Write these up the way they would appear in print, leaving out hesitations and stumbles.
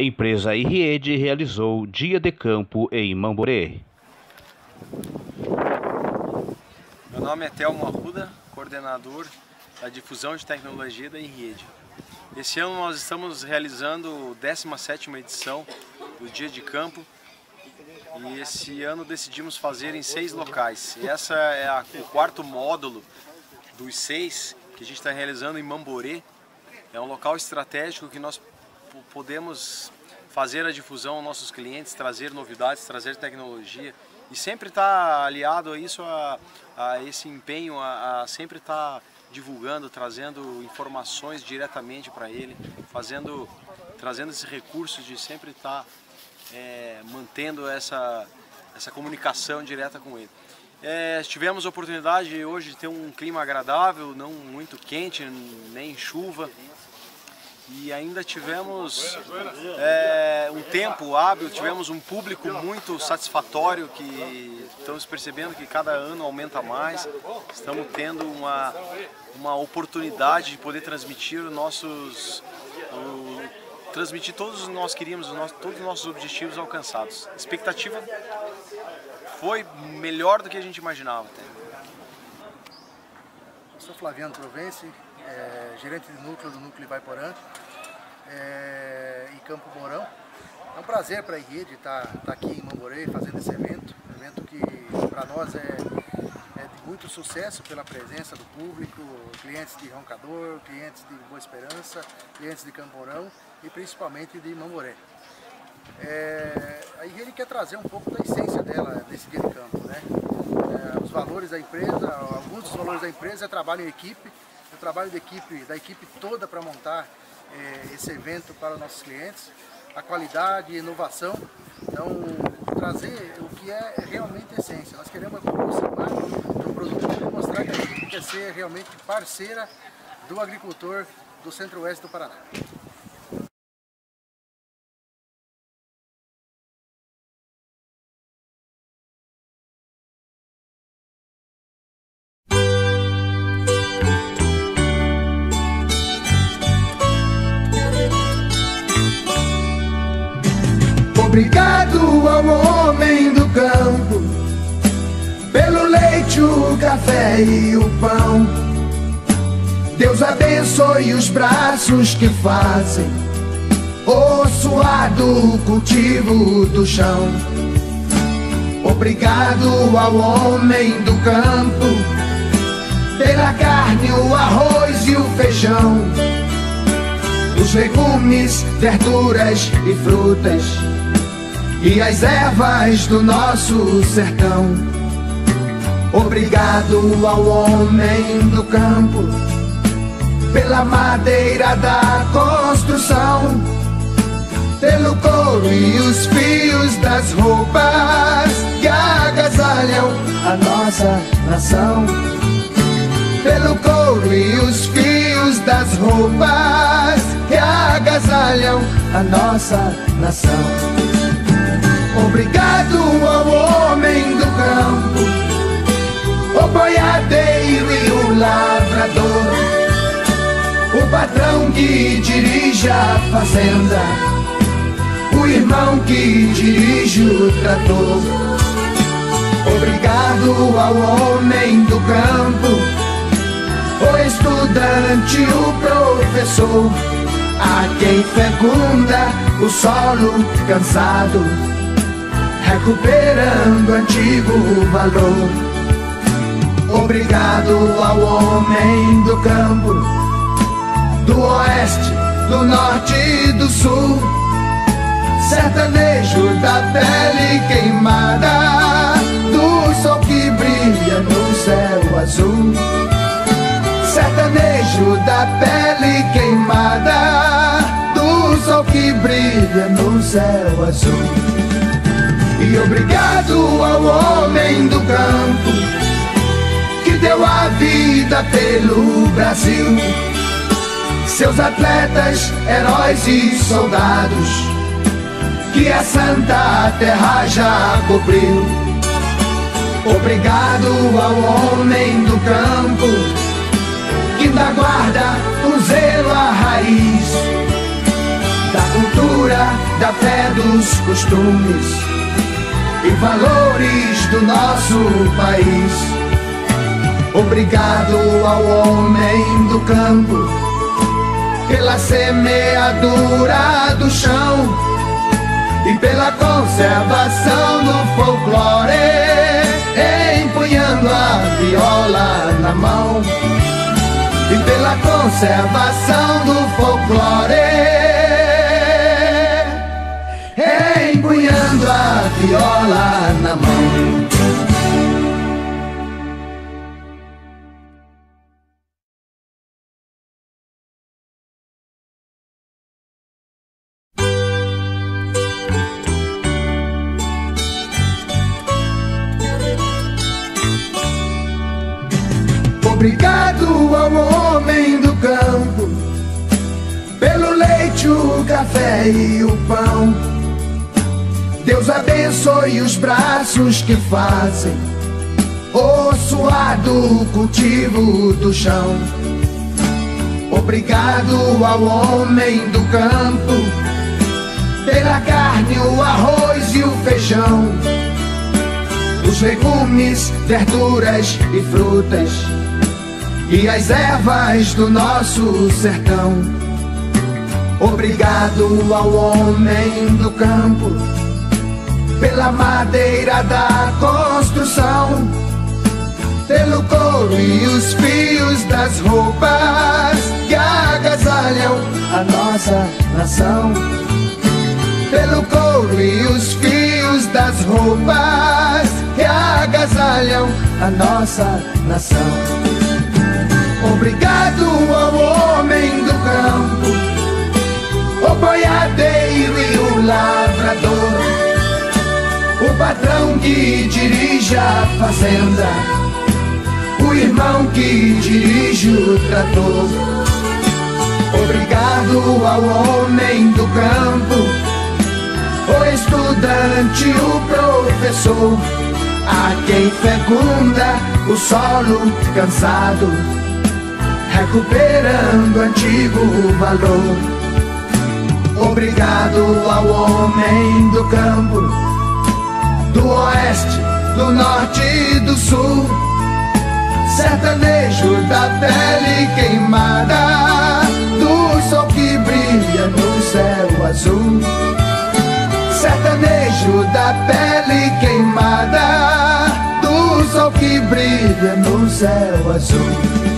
Empresa Irriede realizou Dia de Campo em Mamborê. Meu nome é Telmo Arruda, coordenador da difusão de tecnologia da Irriede. Esse ano nós estamos realizando a 17ª edição do Dia de Campo e esse ano decidimos fazer em 6 locais. E essa é o 4º módulo dos 6 que a gente está realizando em Mamborê. É um local estratégico que nós podemos fazer a difusão aos nossos clientes, trazer novidades, trazer tecnologia e sempre estar aliado a isso, a esse empenho, a sempre estar divulgando, trazendo informações diretamente para ele, trazendo esse recurso de sempre estar mantendo essa comunicação direta com ele. Tivemos a oportunidade hoje de ter um clima agradável, não muito quente, nem chuva. E ainda tivemos um tempo hábil, tivemos um público muito satisfatório, que estamos percebendo que cada ano aumenta mais. Estamos tendo uma oportunidade de poder transmitir transmitir todos os que nós queríamos, todos os nossos objetivos alcançados. A expectativa foi melhor do que a gente imaginava. Eu sou Flaviano Provenci, gerente de núcleo do Núcleo Ivaiporã, em Campo Mourão. É um prazer para a Irriede estar aqui em Mamborê fazendo esse evento, um evento que para nós é de muito sucesso pela presença do público, clientes de Roncador, clientes de Boa Esperança, clientes de Campo Mourão e principalmente de Mamborê. A Irriede quer trazer um pouco da essência dela nesse dia de campo, né? Os valores da empresa, alguns dos valores da empresa é trabalho em equipe, o trabalho da equipe toda para montar esse evento para os nossos clientes, a qualidade, a inovação, então trazer o que é realmente a essência. Nós queremos aproximar do produtor e mostrar que a gente quer ser realmente parceira do agricultor do Centro-Oeste do Paraná. Obrigado ao homem do campo, pelo leite, o café e o pão. Deus abençoe os braços que fazem o suado cultivo do chão. Obrigado ao homem do campo, pela carne, o arroz e o feijão, os legumes, verduras e frutas e as ervas do nosso sertão. Obrigado ao homem do campo, pela madeira da construção, pelo couro e os fios das roupas que agasalham a nossa nação. Pelo couro e os fios das roupas que agasalham a nossa nação. Obrigado ao homem do campo, o boiadeiro e o lavrador, o patrão que dirige a fazenda, o irmão que dirige o trator. Obrigado ao homem do campo, o estudante, o professor, a quem fecunda o solo cansado, recuperando antigo valor. Obrigado ao homem do campo, do oeste, do norte e do sul, sertanejo da pele queimada, do sol que brilha no céu azul. Sertanejo da pele queimada, do sol que brilha no céu azul. E obrigado ao homem do campo, que deu a vida pelo Brasil, seus atletas, heróis e soldados, que a santa terra já cobriu. Obrigado ao homem do campo, que da guarda um zelo à raiz da cultura, dos costumes e valores do nosso país. Obrigado ao homem do campo pela semeadura do chão e pela conservação do folclore, empunhando a viola na mão. E pela conservação do folclore, empunhando a viola na mão. Obrigado ao homem do campo pelo leite, o café e o pão. Deus abençoe os braços que fazem o suado cultivo do chão. Obrigado ao homem do campo pela carne, o arroz e o feijão, os legumes, verduras e frutas e as ervas do nosso sertão. Obrigado ao homem do campo pela madeira da construção, pelo couro e os fios das roupas que agasalham a nossa nação. Pelo couro e os fios das roupas que agasalham a nossa nação. Obrigado ao homem do campo, o boiadeiro e o lavrador, o patrão que dirige a fazenda, o irmão que dirige o trator. Obrigado ao homem do campo, o estudante, o professor, a quem fecunda o solo cansado, recuperando antigo valor. Obrigado ao homem do campo, do oeste, do norte e do sul, sertanejo da pele queimada, do sol que brilha no céu azul. Sertanejo da pele queimada, do sol que brilha no céu azul.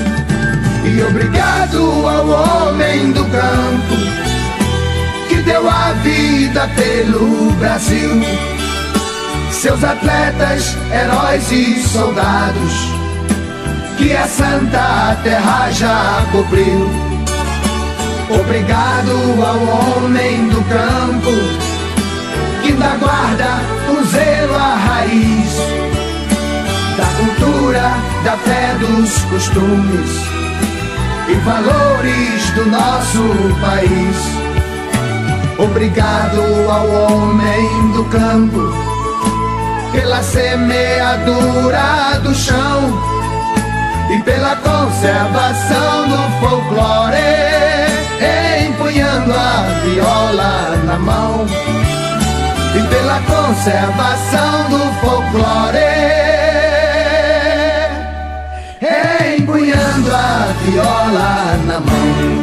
E obrigado ao homem do campo que deu a vida pelo Brasil, seus atletas, heróis e soldados que a santa terra já cobriu. Obrigado ao homem do campo que ainda guarda com zelo a raiz da cultura, da fé, dos costumes e valores do nosso país. Obrigado ao homem do campo pela semeadura do chão e pela conservação do folclore, empunhando a viola na mão. E pela conservação do folclore, empunhando a viola na mão.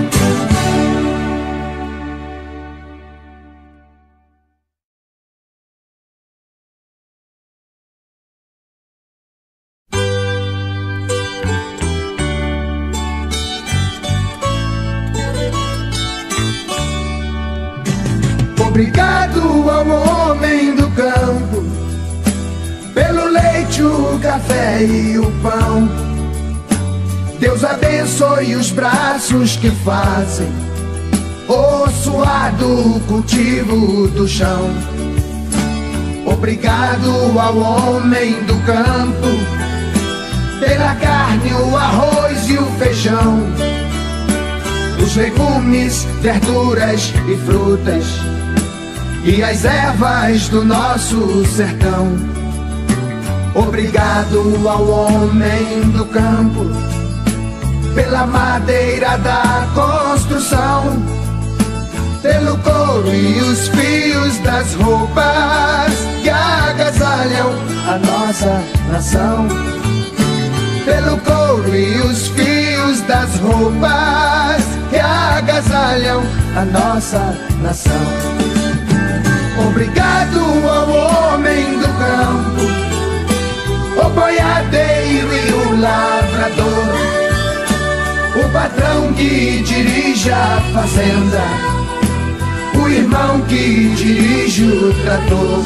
Obrigado ao homem do campo pelo leite, o café e o pão. Deus abençoe os braços que fazem o suado cultivo do chão. Obrigado ao homem do campo pela carne, o arroz e o feijão, os legumes, verduras e frutas e as ervas do nosso sertão. Obrigado ao homem do campo pela madeira da construção, pelo couro e os fios fios das roupas que agasalham a nossa nação. Pelo couro e os fios das roupas que agasalham a nossa nação. Obrigado ao homem do campo, o boiadeiro e o lavrador, o patrão que dirige a fazenda, o irmão que dirige o trator.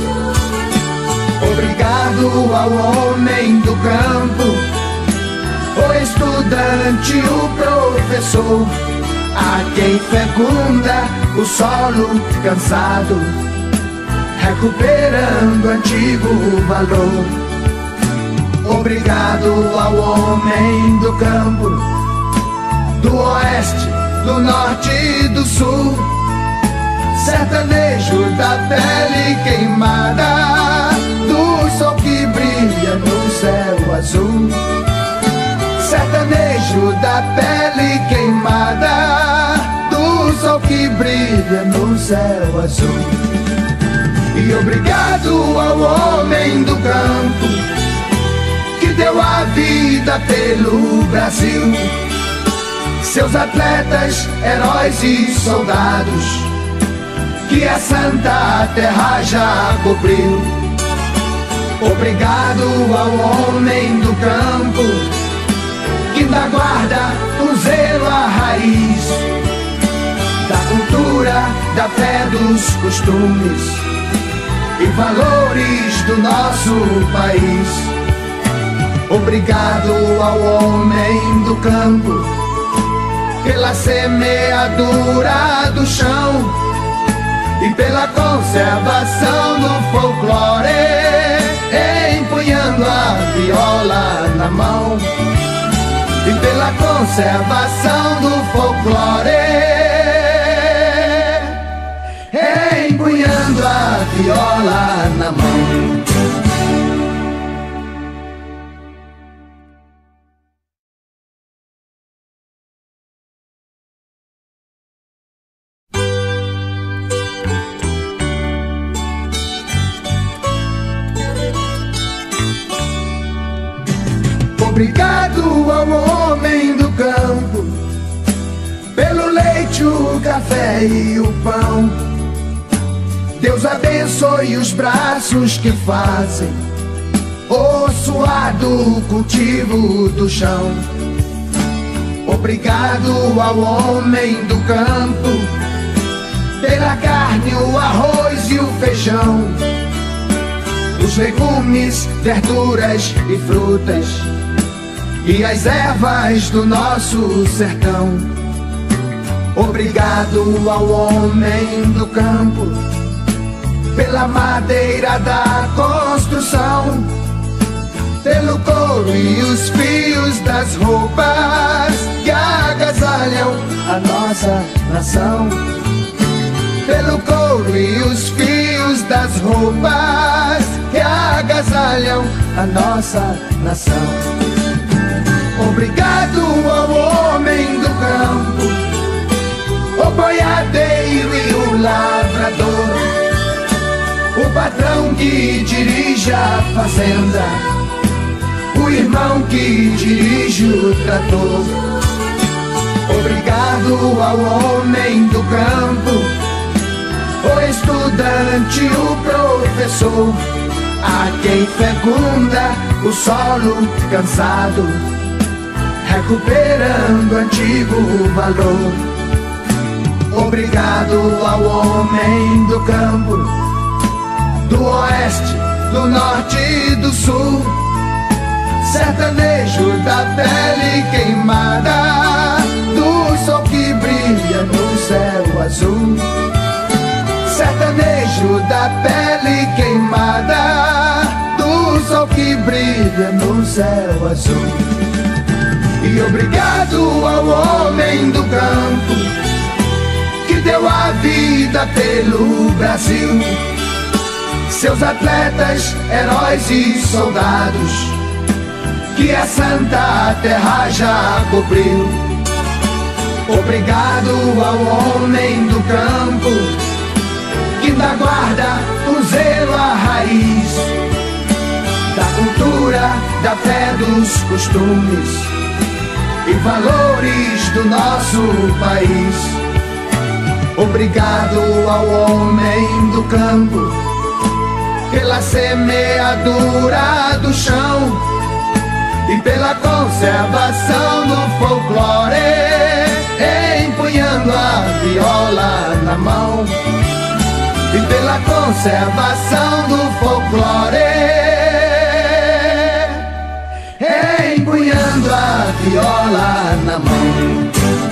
Obrigado ao homem do campo, o estudante, o professor, a quem fecunda o solo cansado, recuperando antigo valor. Obrigado ao homem do campo, do oeste, do norte e do sul, sertanejo da pele queimada, do sol que brilha no céu azul. Sertanejo da pele queimada, do sol que brilha no céu azul. E obrigado ao homem do campo, que deu a vida pelo Brasil, seus atletas, heróis e soldados, que a Santa Terra já cobriu. Obrigado ao homem do campo, que da guarda com zelo a raiz da cultura, da fé, dos costumes e valores do nosso país. Obrigado ao homem do campo, pela semeadura do chão e pela conservação do folclore, empunhando a viola na mão. E pela conservação do folclore, empunhando a viola na mão. Obrigado ao homem do campo, pelo leite, o café e o pão. Deus abençoe os braços que fazem o suado cultivo do chão. Obrigado ao homem do campo, pela carne, o arroz e o feijão, os legumes, verduras e frutas e as ervas do nosso sertão. Obrigado ao homem do campo, pela madeira da construção, pelo couro e os fios das roupas que agasalham a nossa nação. Pelo couro e os fios das roupas que agasalham a nossa nação. Obrigado ao homem do campo, o boiadeiro e o lavrador, o patrão que dirige a fazenda, o irmão que dirige o trator. Obrigado ao homem do campo, o estudante, o professor, a quem fecunda o solo cansado, recuperando antigo valor. Obrigado ao homem do campo, do oeste, do norte e do sul, sertanejo da pele queimada, do sol que brilha no céu azul. Sertanejo da pele queimada, do sol que brilha no céu azul. E obrigado ao homem do campo, que deu a vida pelo Brasil, seus atletas, heróis e soldados, que a Santa Terra já cobriu. Obrigado ao homem do campo, que da guarda raiz da cultura, da fé, dos costumes e valores do nosso país. Obrigado ao homem do campo pela semeadura do chão e pela conservação do folclore, empunhando a viola na mão. E pela conservação do folclore, empunhando a viola na mão.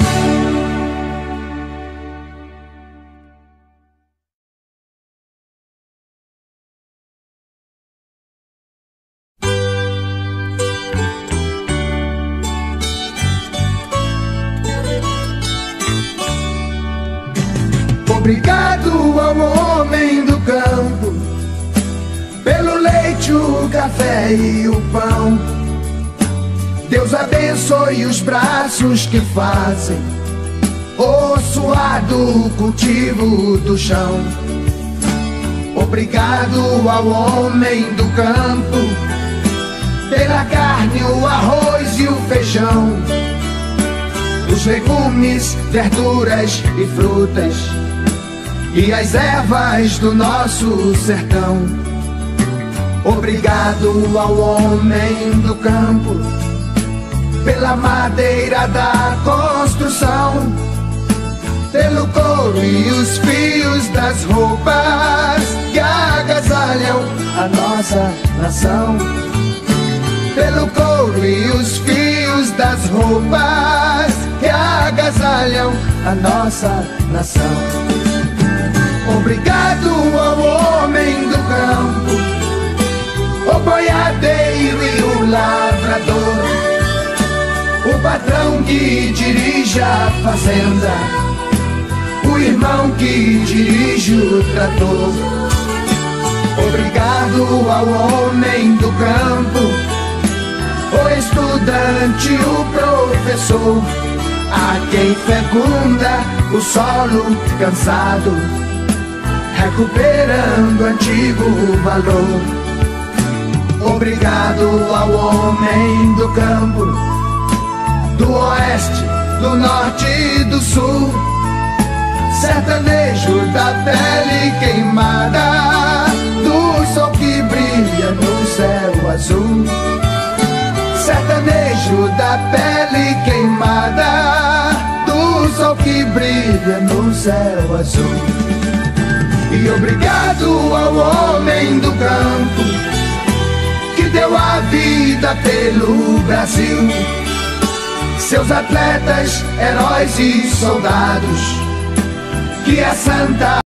Obrigado ao homem do campo pelo leite, o café e o pão. Deus abençoe os braços que fazem o suado cultivo do chão. Obrigado ao homem do campo pela carne, o arroz e o feijão, os legumes, verduras e frutas e as ervas do nosso sertão. Obrigado ao homem do campo pela madeira da construção, pelo couro e os fios das roupas que agasalham a nossa nação. Pelo couro e os fios das roupas que agasalham a nossa nação. Obrigado ao homem do campo, o boiadeiro e o lavrador, o patrão que dirige a fazenda, o irmão que dirige o trator. Obrigado ao homem do campo, o estudante, o professor, a quem fecunda o solo cansado, recuperando antigo valor. Obrigado ao homem do campo, do oeste, do norte e do sul, sertanejo da pele queimada, do sol que brilha no céu azul. Sertanejo da pele queimada, do sol que brilha no céu azul. E obrigado ao homem do campo que deu a vida pelo Brasil, seus atletas, heróis e soldados, que a santa